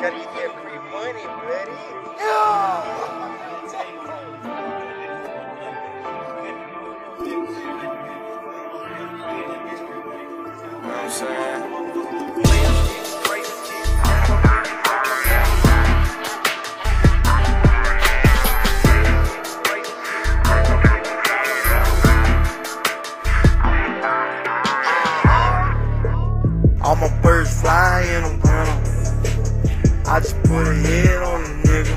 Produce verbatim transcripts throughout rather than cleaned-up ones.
gotta get that free money, buddy. Yeah. You know what I'm saying? All my birds fly in the winter. I just put a head on a nigga.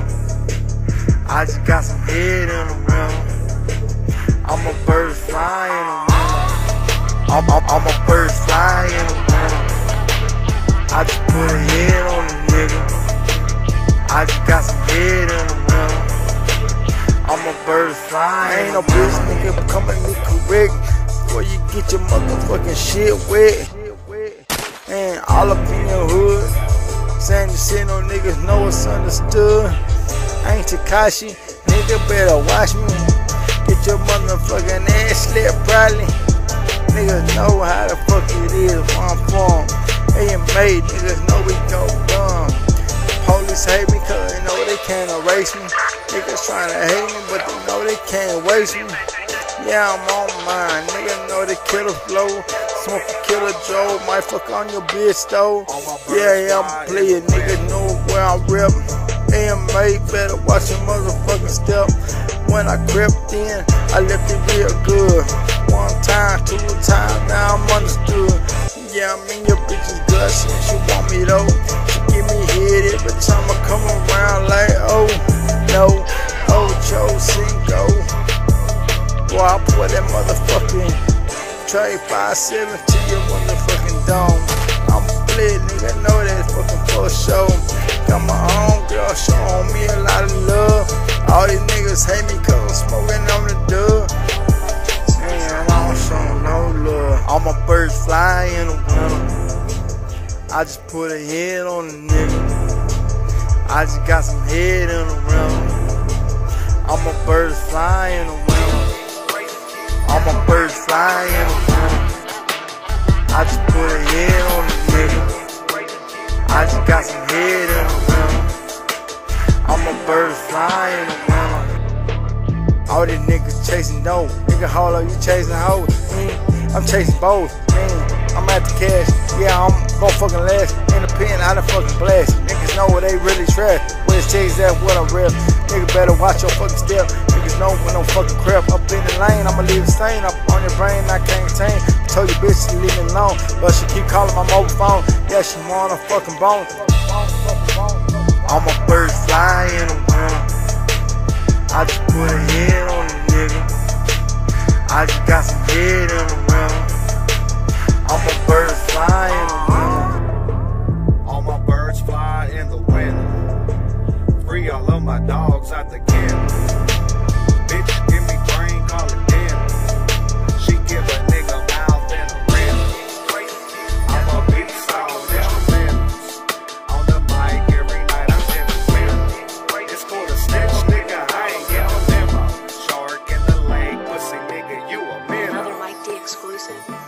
I just got some head in the winter. All my birds fly in the winter. All, all, all my birds fly in the winter. I just put a head on a nigga. I just got some head in the winter. All my birds fly. Ain't no bitch nigga coming me correct before you get your motherfucking shit wet. And all up in your hood, saying the shit no niggas know it's understood. I ain't Takashi, nigga better watch me. Get your motherfucking ass slapped probably. Niggas know how the fuck it is where I'm from. A M A, niggas know we go dumb. Police hate me cause they know they can't erase me. Niggas trying to hate me but they know they can't waste me. Yeah, I'm on mine, niggas know the killer flow. Smoke a killer Joe, might fuck on your bitch though. Yeah, yeah, I'm playing, niggas know where I'm reppin'. A M A better watch your motherfucking step. When I crept in, I left it real good. One time, two times, now I'm understood. Yeah, I mean your bitch is good, she, she want me though. She give me head every time I come around like, oh, no, oh, Jacinto. Boy, I put that motherfucking trade five seven to your motherfucking dome. I'm a play, nigga, know that fucking for show. Got my own girl showing me a lot of love. All these niggas hate me cause I'm smoking on the dub. Man, I don't show no love. All my birds fly in the winter. I just put a head on the nigga. I just got some head in the winter. All my birds fly in the winter. All my birds fly in the winter. I just put a head on the nigga. I just got some head in the winter. All my birds fly in the winter. All these niggas chasing dope. Nigga, hold up, you chasing hoes. Mm, I'm chasing both. Mm, I'm at the cash. Yeah, I'm gon' fucking last. In the pen, I done fucking blast. Niggas know where they really trash. Where it's chase at, what I'm real. Nigga better watch your fucking step. Niggas know when I'm fucking crap. Up in the lane, I'ma leave a stain up on your brain, I can't contain. Told you bitch to leave me alone, but she keep calling my mobile phone. Yeah, she want a fucking bone. All my birds fly in the winter. I just put a head on the nigga. I just got some head in the winter. All my birds fly in the winter. All my birds fly in the winter. Free all of my dogs out the kennel. Bitch, give me brain, call it dinner. She give a nigga mouth and a rib. I'm a beast on instrumentals. On the mic every night I'm in the middle. It's for the snitch, nigga, I ain't get no memo. Shark in the lake, pussy nigga, you a minnow. Another Mike D exclusive.